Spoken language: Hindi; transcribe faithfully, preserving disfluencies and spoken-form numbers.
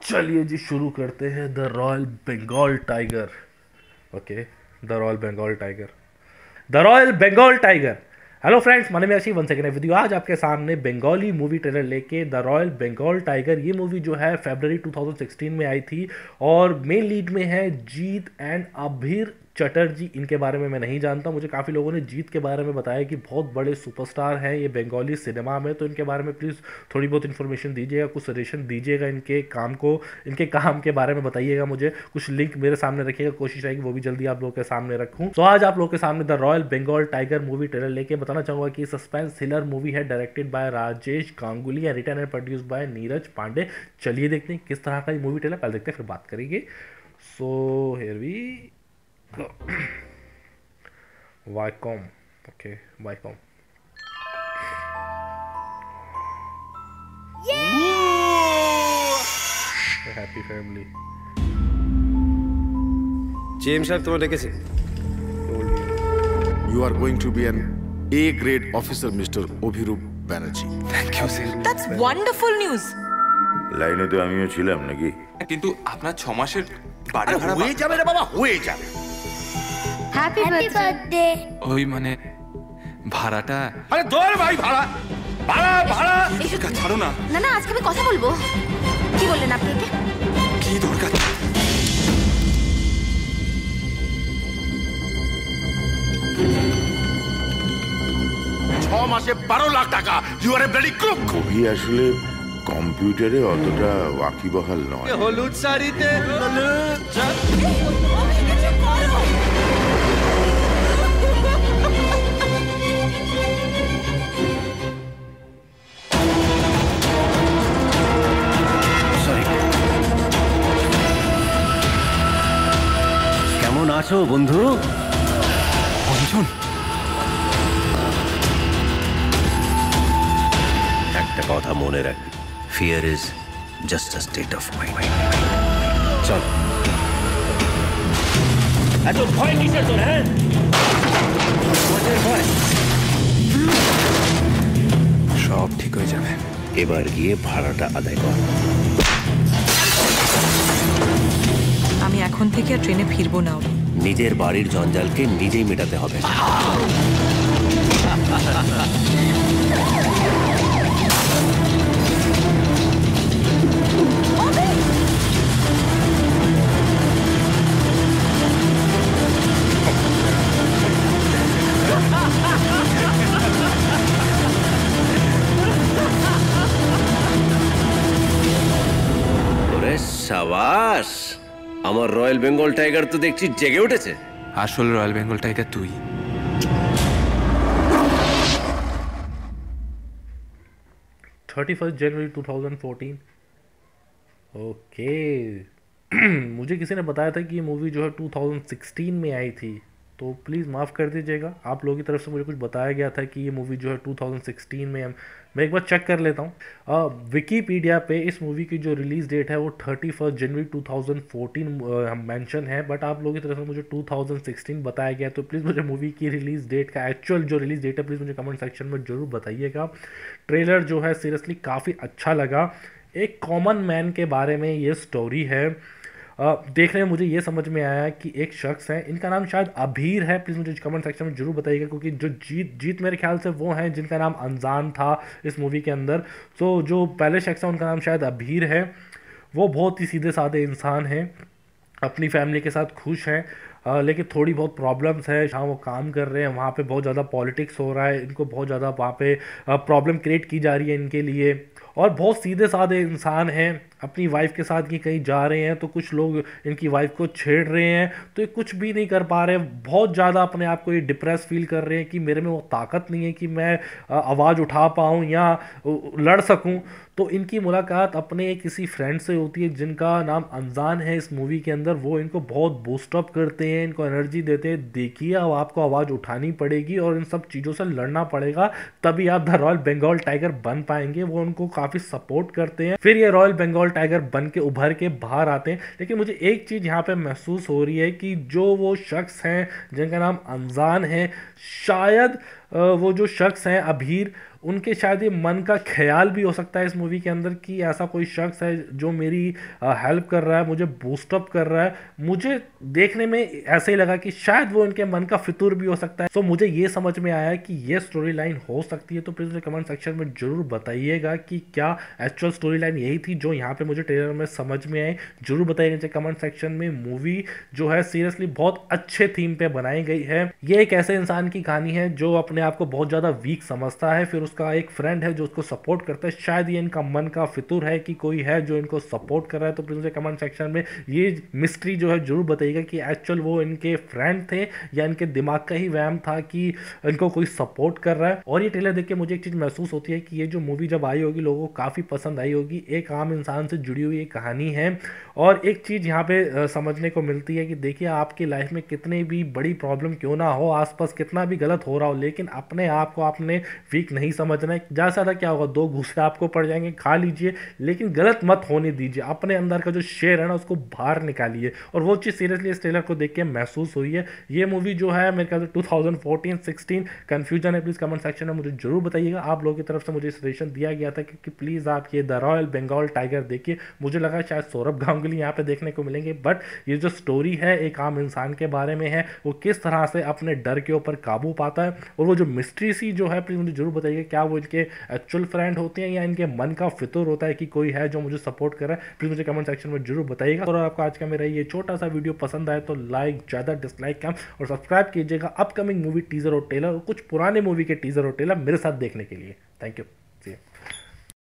चलिए जी शुरू करते हैं the royal Bengal tiger. Okay, the royal Bengal tiger, the royal Bengal tiger. Hello friends, माने में वन सेकेंड वीडियो आज आपके सामने बंगाली मूवी ट्रेलर लेके द रॉयल बंगाल टाइगर। ये मूवी जो है फरवरी टू थाउजेंड सिक्सटीन में आई थी और मेन लीड में है जीत एंड अभीर चटर्जी। इनके बारे में मैं नहीं जानता, मुझे काफ़ी लोगों ने जीत के बारे में बताया कि बहुत बड़े सुपरस्टार हैं ये बंगाली सिनेमा में, तो इनके बारे में प्लीज़ थोड़ी बहुत इन्फॉर्मेशन दीजिएगा, कुछ सजेशन दीजिएगा, इनके काम को इनके काम के बारे में बताइएगा, मुझे कुछ लिंक मेरे सामने रखिएगा, कोशिश रहेगी वो भी जल्दी आप लोगों के सामने रखूँ। तो आज आप लोगों के सामने the royal Bengal tiger movie trailer लेके बताना चाहूँगा कि सस्पेंस थ्रिलर मूवी है, directed by Rajesh Ganguly and written and produce by Neeraj Pandey. चलिए देखते हैं किस तरह का ये मूवी ट्रेलर, पहले देखते हैं फिर बात करेंगे। So here we go. Vicom, okay, Vicom. Happy family. James sir, तुम्हें लेके से? You are going to be an A-grade officer, Mister Abir Chaterjee. Thank you, sir. That's wonderful news. লাইনে তো আমিও ছিলাম নাকি? কিন্তু আপনার ছ মাসের বাড়ি ভাড়া হয়ে যাবে রে বাবা, হয়ে যাবে। Happy birthday. ওই মানে ভাড়াটা। আরে দৌড় ভাই, ভাড়া ভাড়া ভাড়া এটা ছাড়ো না। না না, আজকে আমি কথা বলবো। কি বললেন আপনি? কি দরকার? ছ মাসে বারো লাখ টাকা। You are a bloody crook. কবি আসলে কম্পিউটারে অতটা ওয়াকিবহাল নয়। হলুদ শাড়িতে কেমন আছো বন্ধু? অঞ্জন, একটা কথা মনে রাখবি, fear is just a state of mind. চল। এত ভয় কিসের তোর? হ্যাঁ, সব ঠিক হয়ে যাবে। এবার গিয়ে ভাড়াটা আদায় কর। আমি এখন থেকে আর ট্রেনে ফিরবো না। নিজের বাড়ির জঞ্জালকে নিজেই মেটাতে হবে। সাবাস, আমার রয়্যাল বেঙ্গল টাইগার তো দেখছি জেগে উঠেছে। আসল রয়্যাল বেঙ্গল টাইগার তুই। Thirty first January two thousand fourteen. Okay. मुझे किसी ने बताया था कि ये मूवी जो है टू थाउजेंड सिक्सटीन में आई थी, तो प्लीज़ माफ़ कर दीजिएगा, आप लोगों की तरफ से मुझे कुछ बताया गया था कि ये मूवी जो है टू थाउजेंड सिक्सटीन में। मैं एक बार चेक कर लेता हूँ। विकीपीडिया पे इस मूवी की जो रिलीज़ डेट है वो thirty first January two thousand fourteen mention है, बट आप लोगों की तरफ से मुझे टू थाउजेंड सिक्सटीन बताया गया। तो प्लीज़ मुझे मूवी की रिलीज़ डेट का एक्चुअल जो रिलीज़ डेट है प्लीज़ मुझे कमेंट सेक्शन में ज़रूर बताइएगा। ट्रेलर जो है सीरियसली काफ़ी अच्छा लगा। एक कॉमन मैन के बारे में ये स्टोरी है। Uh, देखने में मुझे ये समझ में आया कि एक शख्स है, इनका नाम शायद अभीर है, प्लीज़ मुझे कमेंट सेक्शन में जरूर बताइएगा, क्योंकि जो जीत जीत मेरे ख्याल से वो हैं जिनका नाम अनजान था इस मूवी के अंदर। तो जो पहले शख्स है उनका नाम शायद अभीर है। वो बहुत ही सीधे साधे इंसान हैं, अपनी फैमिली के साथ खुश हैं, Uh, लेकिन थोड़ी बहुत प्रॉब्लम्स है। जहाँ वो काम कर रहे हैं वहाँ पे बहुत ज़्यादा पॉलिटिक्स हो रहा है, इनको बहुत ज़्यादा वहाँ पे प्रॉब्लम क्रिएट की जा रही है इनके लिए। और बहुत सीधे साधे इंसान हैं, अपनी वाइफ के साथ कि कहीं जा रहे हैं तो कुछ लोग इनकी वाइफ को छेड़ रहे हैं, तो ये कुछ भी नहीं कर पा रहे। बहुत ज़्यादा अपने आप को ये डिप्रेस फील कर रहे हैं कि मेरे में वो ताकत नहीं है कि मैं आवाज़ उठा पाऊँ या लड़ सकूँ। तो इनकी मुलाकात अपने किसी फ्रेंड से होती है जिनका नाम अनजान है इस मूवी के अंदर। वो इनको बहुत बूस्टअप करते हैं, इनको एनर्जी देते हैं, देखिए अब आपको आवाज़ उठानी पड़ेगी और इन सब चीज़ों से लड़ना पड़ेगा, तभी आप द रॉयल बंगाल टाइगर बन पाएंगे। वो उनको काफ़ी सपोर्ट करते हैं। फिर ये रॉयल बंगाल टाइगर बन के उभर के बाहर आते हैं। लेकिन मुझे एक चीज़ यहाँ पे महसूस हो रही है कि जो वो शख्स हैं जिनका नाम अनजान है, शायद अ, वो जो शख्स हैं अभीर, उनके शायद ये मन का ख्याल भी हो सकता है इस मूवी के अंदर कि ऐसा कोई शख्स है जो मेरी हेल्प कर रहा है, मुझे बूस्टअप कर रहा है। मुझे देखने में ऐसे ही लगा कि शायद वो इनके मन का फितूर भी हो सकता है। तो मुझे ये समझ में आया कि ये स्टोरी लाइन हो सकती है। तो प्लीज़ मुझे कमेंट सेक्शन में जरूर बताइएगा कि क्या एक्चुअल स्टोरी लाइन यही थी जो यहाँ पे मुझे ट्रेलर में समझ में आई। जरूर बताइएगा नीचे कमेंट सेक्शन में। मूवी जो है सीरियसली बहुत अच्छे थीम पे बनाई गई है। ये एक ऐसे इंसान की कहानी है जो अपने आप को बहुत ज़्यादा वीक समझता है, फिर उसका एक फ्रेंड है जो उसको सपोर्ट करता है। शायद ये इनका मन का फितूर है कि कोई है जो इनको सपोर्ट कर रहा है। तो प्लीज़ मुझे कमेंट सेक्शन में ये मिस्ट्री जो है जरूर बताइएगा कि एक्चुअल वो इनके फ्रेंड थे या इनके दिमाग का ही वहम था कि इनको कोई सपोर्ट कर रहा है। और ये ट्रेलर देख के मुझे एक चीज़ महसूस होती है कि ये जो मूवी जब आई होगी लोगों को काफ़ी पसंद आई होगी। एक आम इंसान से जुड़ी हुई एक कहानी है। और एक चीज़ यहाँ पे अ, समझने को मिलती है कि देखिए आपकी लाइफ में कितनी भी बड़ी प्रॉब्लम क्यों ना हो, आसपास कितना भी गलत हो रहा हो, लेकिन अपने आप को आपने वीक नहीं समझना है। ज़्यादा से ज़्यादा क्या होगा, दो घूसे आपको पड़ जाएंगे, खा लीजिए, लेकिन गलत मत होने दीजिए। अपने अंदर का जो शेर है ना उसको बाहर निकालिए। और वो चीज़ सीरियसली इस ट्रेलर को देख के महसूस हुई है। ये मूवी जो है मेरे ख्याल से two thousand fourteen sixteen confusion है, प्लीज़ कमेंट सेक्शन में मुझे जरूर बताइएगा। आप लोगों की तरफ से मुझे सजेशन दिया गया था कि प्लीज़ आप ये द रॉयल बंगाल टाइगर देखिए। मुझे लगा शायद सौरभ गांगुली यहाँ पे देखने को मिलेंगे, बट ये जो स्टोरी है एक आम इंसान के बारे में है, वो किस तरह से अपने डर के ऊपर काबू पाता है। और वो जो मिस्ट्री सी जो है प्लीज़ मुझे जरूर बताइए, क्या वो इनके एक्चुअल फ्रेंड होते हैं या इनके मन का फितूर होता है कि कोई है जो मुझे सपोर्ट कर रहा है। प्लीज़ मुझे कमेंट सेक्शन में जरूर बताइएगा। और आपको आज का मेरा ये छोटा सा वीडियो पसंद आए तो लाइक ज़्यादा, डिसलाइक कम, और सब्सक्राइब कीजिएगा अपकमिंग मूवी टीजर और ट्रेलर और कुछ पुराने मूवी के टीजर और ट्रेलर मेरे साथ देखने के लिए। Thank you.